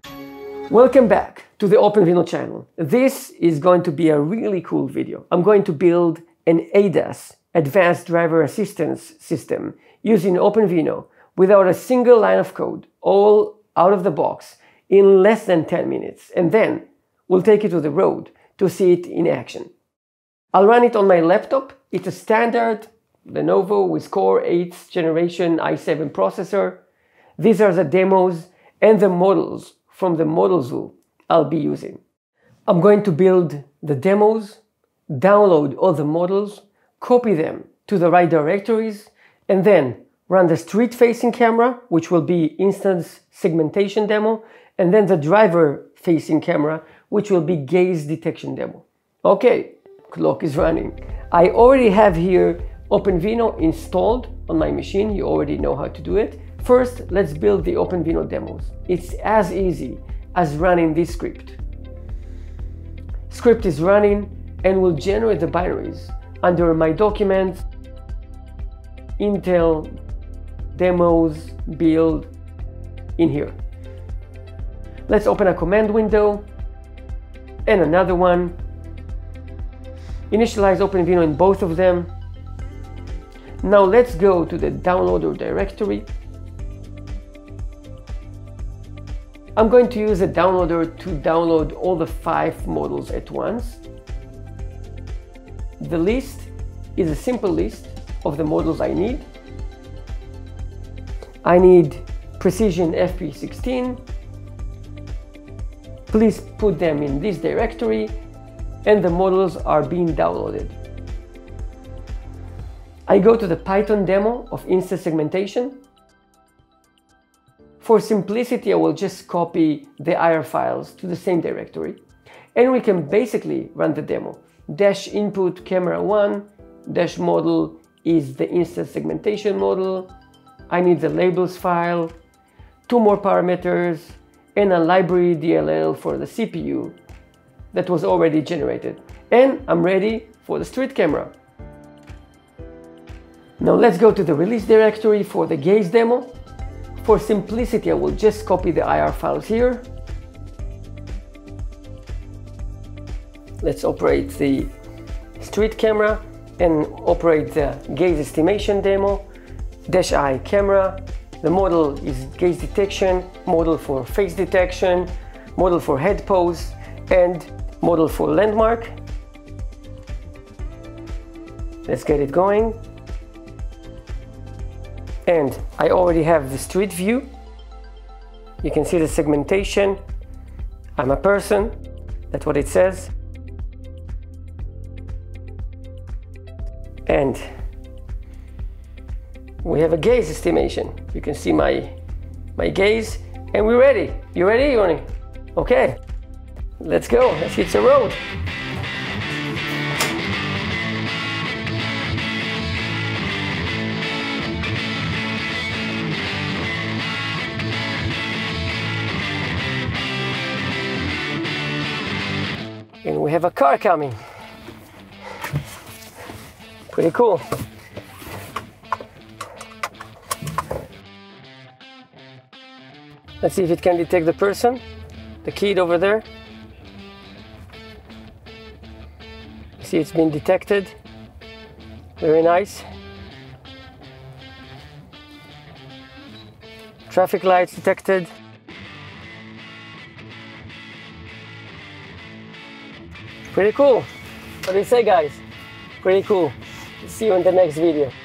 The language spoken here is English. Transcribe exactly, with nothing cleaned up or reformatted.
Welcome back to the OpenVINO channel. This is going to be a really cool video. I'm going to build an A D A S, Advanced Driver Assistance System, using OpenVINO without a single line of code, all out of the box, in less than ten minutes. And then we'll take it to the road to see it in action. I'll run it on my laptop. It's a standard Lenovo with Core eighth generation i seven processor. These are the demos and the models from the Model Zoo I'll be using. I'm going to build the demos, download all the models, copy them to the right directories, and then run the street-facing camera, which will be instance segmentation demo, and then the driver-facing camera, which will be gaze detection demo. Okay, clock is running. I already have here OpenVINO installed on my machine. You already know how to do it. First, let's build the OpenVINO demos. It's as easy as running this script. Script is running and will generate the binaries under my documents, Intel, demos, build, in here. Let's open a command window and another one. Initialize OpenVINO in both of them. Now let's go to the downloader directory. I'm going to use a downloader to download all the five models at once. The list is a simple list of the models I need. I need Precision F P sixteen. Please put them in this directory, and the models are being downloaded. I go to the Python demo of instance segmentation. For simplicity, I will just copy the I R files to the same directory, and we can basically run the demo. Dash input camera one, dash model is the instance segmentation model. I need the labels file, two more parameters, and a library D L L for the C P U that was already generated. And I'm ready for the street camera. Now let's go to the release directory for the gaze demo. For simplicity, I will just copy the I R files here. Let's operate the street camera and operate the gaze estimation demo. Dash I camera. The model is gaze detection, model for face detection, model for head pose, and model for landmark. Let's get it going. And I already have the street view. You can see the segmentation. I'm a person, that's what it says. And we have a gaze estimation. You can see my, my gaze, and we're ready. You ready, Yoni? Okay, let's go, let's hit the road. And we have a car coming. Pretty cool. Let's see if it can detect the person, the kid over there. See, it's been detected. Very nice. Traffic lights detected. Pretty cool. What do you say, guys? Pretty cool. See you in the next video.